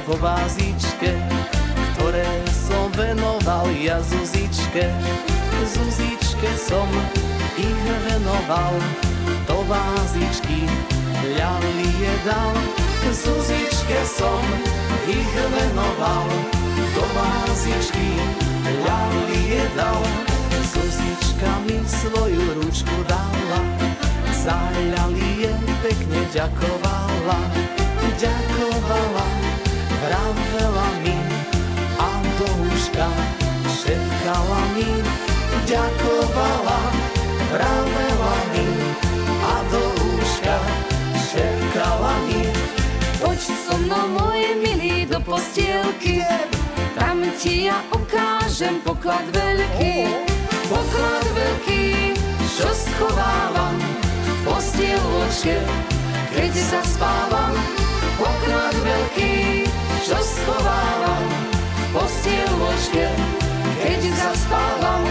po vázičke, ktoré som venoval ja Zuzičke. Zuzičke som ich venoval, do vázičky ľalie dal. Zuzičke som ich venoval, do vázičky ľalie dal. Zuzička mi svoju ručku dala, za ľalie pekne ďakovala. Ďakovala, vravela mi a do uška šepkala mi. Ďakovala, vravela mi a do uška šepkala mi. Poď so mnou, môj milý, do postielky, tam ti ja ukážem poklad veľký. Poklad veľký, čo schovávam v postieločke, keď zaspávam. Poklad veľký, čo schovávam v postieločke, keď zaspávam.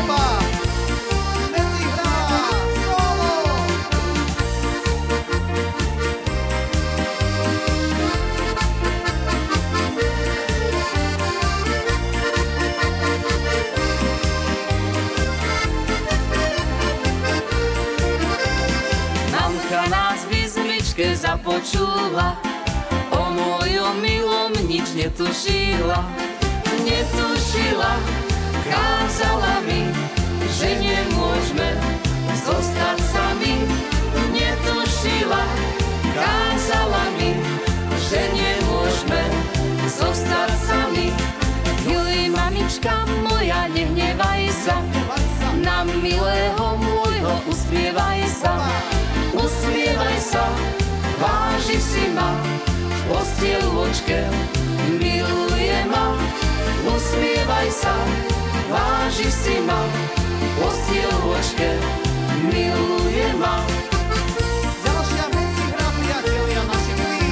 Mamka nás v izbičke započula, o mojom milom nič netušila. Netušila, kázala mi, že nemôžeme zostať sami. Netušila, kázala mi, že nemôžeme zostať sami. Juj, mamička moja, nehnevaj sa, na milého môjho uspievaj sa. Usmievaj sa, váži si ma, v postieločke miluje ma. Usmievaj sa, váži si ma, v postieločke miluje ma. Ďalšia medzi hra, priatelia, naši milí.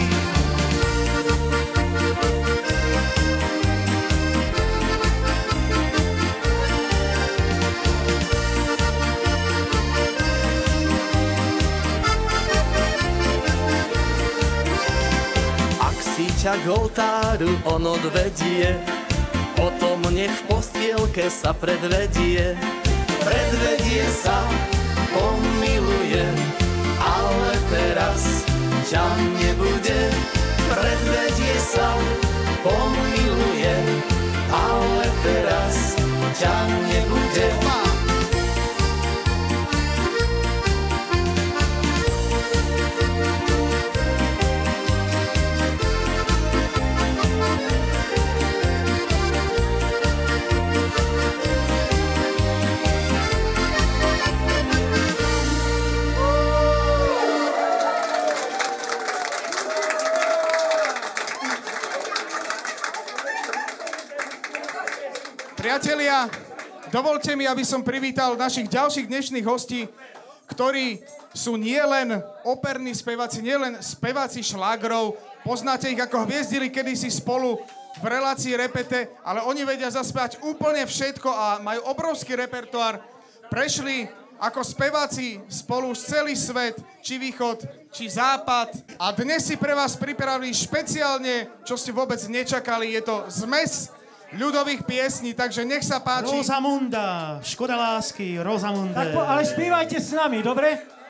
Ak si ťa k oltáru on odvedie, potom nech v postielke sa predvedie. Predvedie sa, pomiluje, ale teraz ťa nebude. Predvedie sa, pomiluje, ale teraz ťa nebude. Priatelia, dovolte mi, aby som privítal našich ďalších dnešných hostí, ktorí sú nielen operní speváci, nielen speváci šlágrov, poznáte ich, ako hviezdili kedysi spolu v relácii Repete, ale oni vedia zaspávať úplne všetko a majú obrovský repertoár. Prešli ako speváci spolu celý svet, či východ, či západ. A dnes si pre vás pripravili špeciálne, čo ste vôbec nečakali, je to zmes ľudových piesní, takže nech sa páči. Rosamunda, škoda lásky, Rosamunda. Tak ale spívajte s nami, dobre?